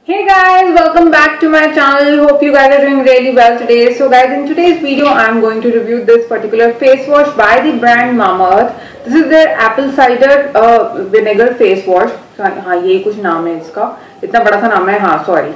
Hey guys, welcome back to my channel. Hope you guys are doing really well today. So guys, in today's video I'm going to review this particular face wash by the brand Mamaearth. This is their apple cider vinegar face wash. हाँ, ये कुछ नाम है इसका, इतना बड़ा सा नाम है. हाँ, sorry.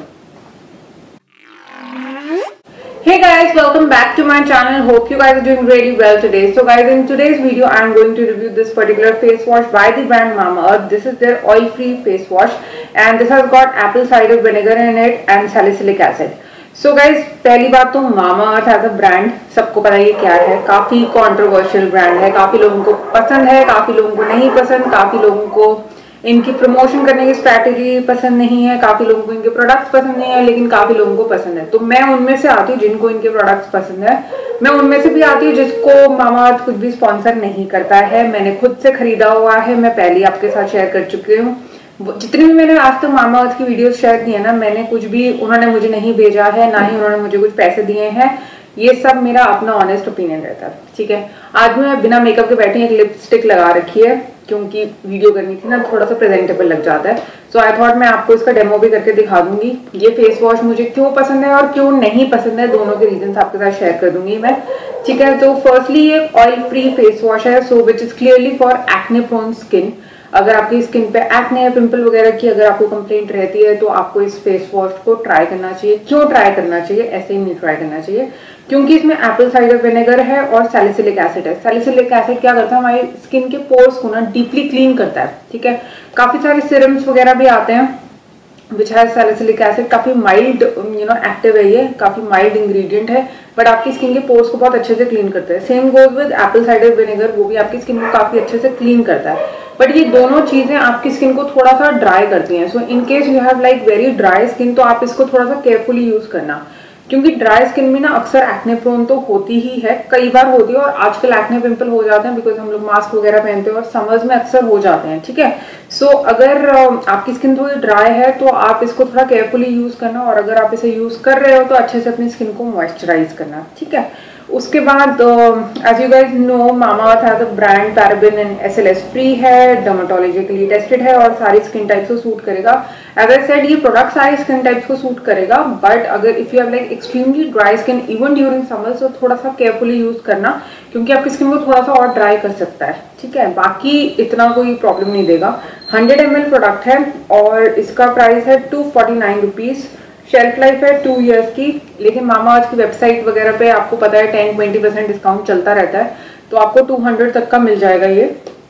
Hey guys, welcome back to my channel. Hope you guys are doing really well today. So guys, in today's video I am going to review this particular face wash by the brand Mamaearth. This is their oil-free face wash and this has got apple cider vinegar in it and salicylic acid. So guys, पहली बात तो Mamaearth as a brand सबको पता है क्या है. काफी controversial brand है, काफी लोगों को पसंद है, काफी लोगों को नहीं पसंद, काफी लोगों को इनकी प्रमोशन करने की स्ट्रैटेजी पसंद नहीं है, काफी लोगों को इनके प्रोडक्ट्स पसंद नहीं है, लेकिन काफी लोगों को पसंद है. तो मैं उनमें से आती हूँ जिनको इनके प्रोडक्ट्स पसंद है. मैं उनमें से भी आती हूँ जिसको मामाअर्थ खुद भी स्पॉन्सर नहीं करता है. मैंने खुद से खरीदा हुआ है, मैं पहले आपके साथ शेयर कर चुकी हूँ. जितनी भी मैंने आज तक मामाअर्थ की वीडियोस शेयर की है ना, मैंने कुछ भी उन्होंने मुझे नहीं भेजा है, ना ही उन्होंने मुझे कुछ पैसे दिए हैं. ये सब मेरा अपना ऑनेस्ट ओपिनियन रहता है. ठीक है, आज मैं बिना मेकअप के बैठी एक लिपस्टिक लगा रखी है क्योंकि वीडियो करनी थी ना, थोड़ा सा प्रेजेंटेबल लग जाता है. सो आई थॉट मैं आपको इसका डेमो भी करके दिखा दूंगी. ये फेस वॉश मुझे क्यों पसंद है और क्यों नहीं पसंद है, दोनों के रीजंस आपके साथ शेयर कर दूंगी मैं. ठीक है, तो फर्स्टली ये ऑयल फ्री फेस वॉश है, so which is clearly for acne prone skin. अगर आपकी स्किन पे एक्ने या पिंपल वगैरह की अगर आपको कंप्लेंट रहती है तो आपको इस फेस वॉश को ट्राई करना चाहिए. क्यों ट्राई करना चाहिए, ऐसे ही नहीं ट्राई करना चाहिए, क्योंकि इसमें एप्पल साइडर विनेगर है और सैलिसिलिक एसिड है. सैलिसिलिक एसिड क्या करता है, हमारी स्किन के पोर्स को ना डीपली क्लीन करता है. ठीक है, काफी सारे सीरम्स वगैरह भी आते हैं विच हैज सैलिसिलिक एसिड. काफी माइल्ड एक्टिव है, ये काफी माइल्ड इंग्रेडिएंट है, बट आपकी स्किन के पोर्स को बहुत अच्छे से क्लीन करता है. Same goes with apple cider vinegar, वो भी आपकी स्किन को काफी अच्छे से क्लीन करता है. बट ये दोनों चीजें आपकी स्किन को थोड़ा सा ड्राई करती हैं. So in case you have like very dry skin, तो आप इसको थोड़ा सा केयरफुली यूज करना, क्योंकि ड्राई स्किन में ना अक्सर एक्ने प्रोन तो होती ही है, कई बार होती है. और आजकल एक्ने पिंपल हो जाते हैं बिकॉज हम लोग मास्क वगैरह पहनते हैं और समर्स में अक्सर हो जाते हैं. ठीक है, सो अगर आपकी स्किन थोड़ी ड्राई है तो आप इसको थोड़ा केयरफुली यूज करना, और अगर आप इसे यूज कर रहे हो तो अच्छे से अपनी स्किन को मॉइस्चराइज करना. ठीक है, उसके बाद as you guys know, Mamaearth has a brand paraben and SLS free है, डर्मेटोलॉजिकली टेस्टेड है और सारी स्किन टाइप्स को सूट करेगा. एज आई सेड, ये प्रोडक्ट सारी स्किन टाइप्स को सूट करेगा, बट अगर if you have like extremely dry skin even during summer, तो थोड़ा सा केयरफुली यूज करना, क्योंकि आपकी स्किन को थोड़ा सा और ड्राई कर सकता है. ठीक है, बाकी इतना कोई प्रॉब्लम नहीं देगा. 100 ml प्रोडक्ट है और इसका प्राइस है 249 रुपीज. शेल्फ लाइफ है 2 इयर्स की, लेकिन मामाअर्थ की वेबसाइट वगैरह पे आपको पता है 10-20% डिस्काउंट चलता रहता है, तो आपको 200 तक का मिल जाएगा ये.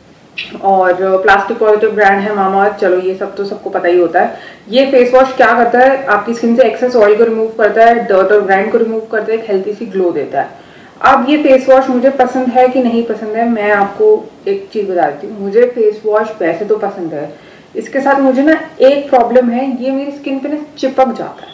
और प्लास्टिक पॉजिटिव ब्रांड है मामाअर्थ, चलो ये सब तो सबको पता ही होता है. ये फेस वॉश क्या करता है, आपकी स्किन से एक्सेस ऑयल को रिमूव करता है, डर्ट और ग्राइंड को रिमूव करता है, एक हेल्थी सी ग्लो देता है. अब ये फेस वॉश मुझे पसंद है कि नहीं पसंद है, मैं आपको एक चीज बता देती हूँ. मुझे फेस वॉश वैसे तो पसंद है, इसके साथ मुझे ना एक प्रॉब्लम है, ये मेरी स्किन पे ना चिपक जाता है.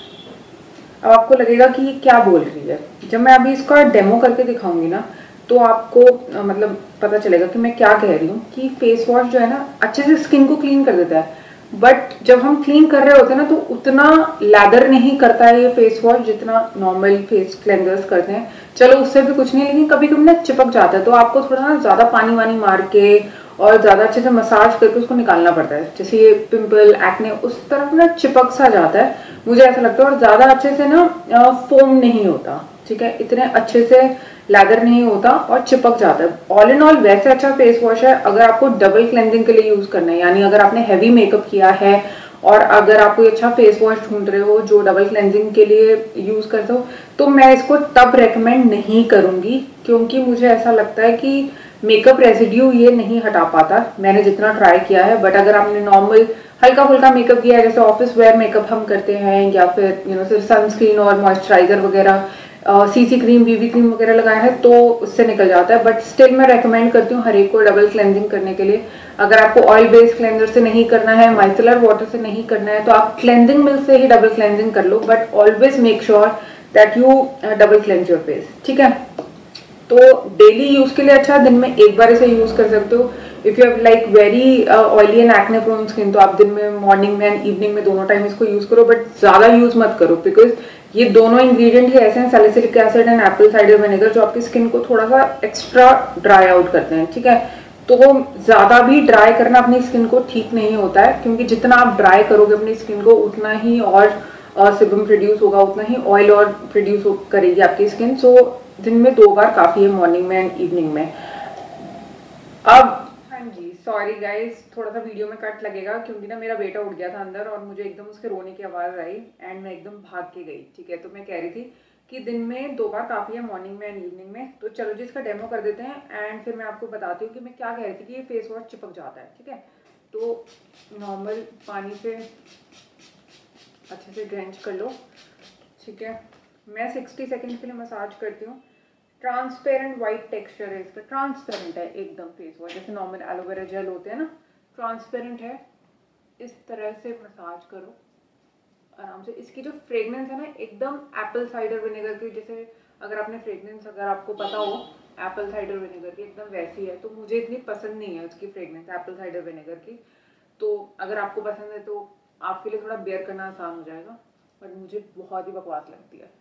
अब आपको लगेगा कि ये क्या बोल रही है, जब मैं अभी इसका डेमो करके दिखाऊंगी ना तो आपको मतलब पता चलेगा कि मैं क्या कह रही हूँ. कि फेस वॉश जो है ना अच्छे से स्किन को क्लीन कर देता है, बट जब हम क्लीन कर रहे होते हैं ना तो उतना लैदर नहीं करता है ये फेस वॉश जितना नॉर्मल फेस क्लेंजर्स करते हैं. चलो उससे भी कुछ नहीं, लेकिन कभी कभी ना चिपक जाता है, तो आपको थोड़ा ना ज्यादा पानी वानी मार के और ज्यादा अच्छे से मसाज करके उसको निकालना पड़ता है. जैसे ये पिंपल एक्ने उस तरफ ना चिपक सा जाता है, मुझे ऐसा लगता है, और ज्यादा अच्छे से ना फोम नहीं होता. ठीक है, इतने अच्छे से लैदर नहीं होता और चिपक जाता है. ऑल इन ऑल वैसे अच्छा फेस वॉश है अगर आपको डबल क्लेंजिंग के लिए यूज करना है, यानी अगर आपने हैवी मेकअप किया है और अगर आप कोई अच्छा फेस वॉश ढूंढ रहे हो जो डबल क्लेंजिंग के लिए यूज करते हो, तो मैं इसको तब रेकमेंड नहीं करूंगी, क्योंकि मुझे ऐसा लगता है कि मेकअप रेसिड्यू ये नहीं हटा पाता, मैंने जितना ट्राई किया है. बट अगर आपने नॉर्मल हल्का फुल्का मेकअप किया है, जैसे ऑफिस वेयर मेकअप हम करते हैं, या फिर सिर्फ सनस्क्रीन और मॉइस्चराइजर वगैरह, सीसी क्रीम, बीबी क्रीम वगैरह लगाया है, तो उससे निकल जाता है. बट स्टिल मैं रेकमेंड करती हूँ हर एक को डबल क्लेंजिंग करने के लिए. अगर आपको ऑयल बेस्ड क्लेंजर से नहीं करना है, माइसेलर वाटर से नहीं करना है, तो आप क्लेंजिंग मिल्क से ही डबल क्लेंजिंग कर लो, but always make sure that you double cleanse your face. ठीक है, तो डेली यूज के लिए अच्छा, दिन में एक बार इसे यूज कर सकते हो. If you have like very oily and acne prone skin, तो आप दिन में, मॉर्निंग में एंड इवनिंग में दोनों टाइम इसको यूज करो, बट ज्यादा यूज मत करो, बिकॉज ये दोनों इंग्रेडिएंट ही ऐसे हैं, salicylic acid and apple cider vinegar, जो आपकी स्किन को थोड़ा सा एक्स्ट्रा ड्राई आउट करते हैं. ठीक है, तो ज़्यादा भी ड्राई करना अपनी स्किन को ठीक नहीं होता है, क्योंकि जितना आप ड्राई करोगे अपनी स्किन को उतना ही और सिबम प्रोड्यूस होगा, उतना ही ऑयल और प्रोड्यूस करेगी आपकी स्किन। सो दिन में 2 बार काफ़ी है, मॉर्निंग में एंड इवनिंग में। अब हाँ जी, सॉरी गाइस, थोड़ा सा वीडियो में कट लगेगा क्योंकि ना मेरा बेटा उठ गया था अंदर और मुझे एकदम उसके रोने की आवाज़ आई एंड मैं एकदम भाग के गई। ठीक है, तो मैं कह रही थी कि दिन में 2 बार काफ़ी है, मॉर्निंग में एंड इवनिंग में। तो चलो जी इसका डेमो कर देते हैं एंड फिर मैं आपको बताती हूँ कि मैं क्या कह रही थी कि ये फेस वॉश चिपक जाता है। ठीक है, तो नॉर्मल पानी से अच्छे से ड्रेंच कर लो। ठीक है, मैं 60 सेकेंड के लिए मसाज करती हूँ। ट्रांसपेरेंट वाइट टेक्सचर है इसका, ट्रांसपेरेंट है एकदम फेस वॉश, जैसे नॉर्मल एलोवेरा जेल होते हैं ना, ट्रांसपेरेंट है। इस तरह से मसाज करो आराम से। इसकी जो फ्रेगनेंस है ना एकदम एप्पल साइडर विनेगर की, जैसे अगर आपने फ्रेगनेंस अगर आपको पता हो एप्पल साइडर विनेगर की, एकदम वैसी है। तो मुझे इतनी पसंद नहीं है उसकी फ्रेगनेंस एप्पल साइडर विनेगर की। तो अगर आपको पसंद है तो आपके लिए थोड़ा बेयर करना आसान हो जाएगा, बट मुझे बहुत ही बकवास लगती है।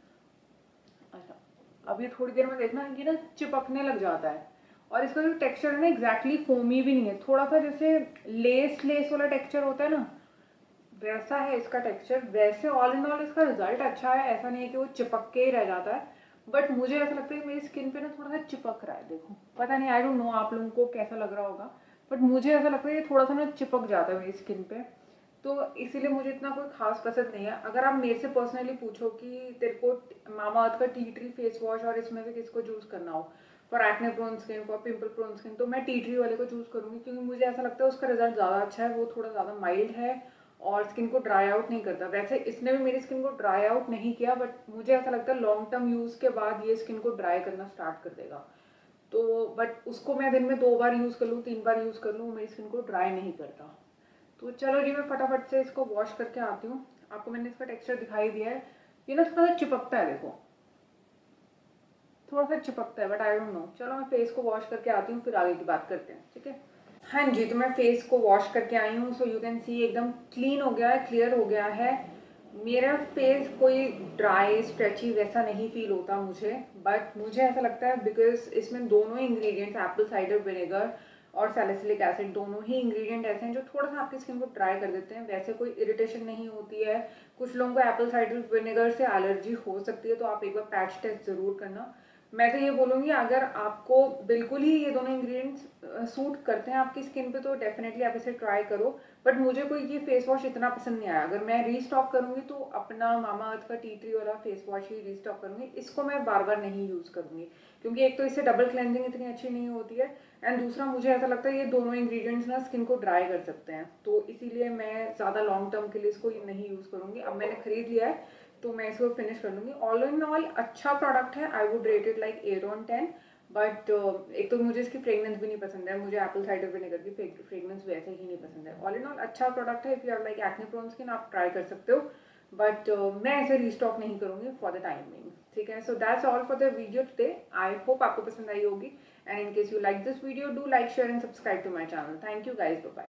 अच्छा, अब ये थोड़ी देर में देखना ये ना चिपकने लग जाता है, और इसका जो टेक्सचर है ना एग्जैक्टली फोमी भी नहीं है, थोड़ा सा जैसे लेस लेस वाला टेक्सचर होता है ना, वैसा है इसका टेक्सचर। वैसे ऑल इन ऑल इसका रिजल्ट अच्छा है, ऐसा नहीं है कि वो चिपक के ही रह जाता है, बट मुझे ऐसा लगता है कि मेरी स्किन पे ना थोड़ा सा चिपक रहा है। देखो, पता नहीं, आई डोंट नो आप लोगों को कैसा लग रहा होगा, बट मुझे ऐसा लगता है ये थोड़ा सा ना चिपक जाता है मेरी स्किन पे। तो इसीलिए मुझे इतना कोई खास पसंद नहीं है। अगर आप मेरे से पर्सनली पूछो कि तेरे को मामा अर्थ का टी ट्री फेस वॉश और इसमें से किसको चूज करना हो for acne prone skin, for pimple prone skin, तो मैं टी ट्री वाले को चूज करूंगी, क्योंकि मुझे ऐसा लगता है उसका रिजल्ट ज़्यादा अच्छा है। वो थोड़ा ज़्यादा माइल्ड है और स्किन को ड्राई आउट नहीं करता। वैसे इसने भी मेरी स्किन को ड्राई आउट नहीं किया, बट मुझे ऐसा लगता है लॉन्ग टर्म यूज़ के बाद ये स्किन को ड्राई करना स्टार्ट कर देगा। तो बट उसको मैं दिन में 2 बार यूज़ कर लूँ, 3 बार यूज़ कर लूँ, मेरी स्किन को ड्राई नहीं करता। तो चलो जी मैं फटाफट से इसको वॉश करके आती हूँ। आपको मैंने इसका टेक्सचर दिखाई दिया है, ये ना थोड़ा सा चिपकता है, देखो थोड़ा सा चिपकता है, बट आई डोंट नो। चलो मैं फेस को वॉश करके आती हूँ, फिर आगे की बात करते हैं। ठीक है, हाँ जी, तो मैं फेस को वॉश करके आई हूँ। सो यू कैन सी एकदम क्लीन हो गया है, क्लियर हो गया है। मेरा फेस कोई ड्राई स्ट्रेची वैसा नहीं फील होता मुझे, बट मुझे ऐसा लगता है बिकॉज इसमें दोनों इंग्रेडिएंट्स एप्पल साइडर विनेगर और सैलिसिलिक एसिड, दोनों ही इंग्रेडिएंट ऐसे हैं जो थोड़ा सा आपकी स्किन को ड्राई कर देते हैं। वैसे कोई इरिटेशन नहीं होती है। कुछ लोगों को एप्पल साइडर विनेगर से एलर्जी हो सकती है, तो आप एक बार पैच टेस्ट जरूर करना। मैं तो ये बोलूँगी अगर आपको बिल्कुल ही ये दोनों इंग्रेडिएंट्स सूट करते हैं आपकी स्किन पे, तो डेफिनेटली आप इसे ट्राई करो। बट मुझे कोई ये फेस वॉश इतना पसंद नहीं आया। अगर मैं रीस्टॉक करूँगी तो अपना मामा अर्थ का टी ट्री वाला फेस वॉश ही रीस्टॉक करूँगी। इसको मैं बार बार नहीं यूज़ करूँगी, क्योंकि एक तो इससे डबल क्लेंजिंग इतनी अच्छी नहीं होती है, एंड दूसरा मुझे ऐसा लगता है ये दोनों इंग्रेडिएंट्स ना स्किन को ड्राई कर सकते हैं। तो इसीलिए मैं ज़्यादा लॉन्ग टर्म के लिए इसको नहीं यूज़ करूँगी। अब मैंने खरीद लिया है तो मैं इसको फिनिश कर लूँगी। ऑल इन ऑल अच्छा प्रोडक्ट है, I would rate it like 8/10। But एक तो मुझे इसकी फ्रेगनेंस भी नहीं पसंद है, मुझे एप्पल साइडर विनेगर की फ्रेगनेंस वैसे ही नहीं पसंद है। ऑल इन ऑल अच्छा प्रोडक्ट है, if you are like acne prone skin आप ट्राई कर सकते हो, बट मैं इसे रीस्टॉक नहीं करूँगी फॉर द टाइम बिंग। ठीक है, so that's all for the video today. I hope आपको पसंद आई होगी, and in case you like this video do like share and subscribe to my channel. Thank you guys, bye bye.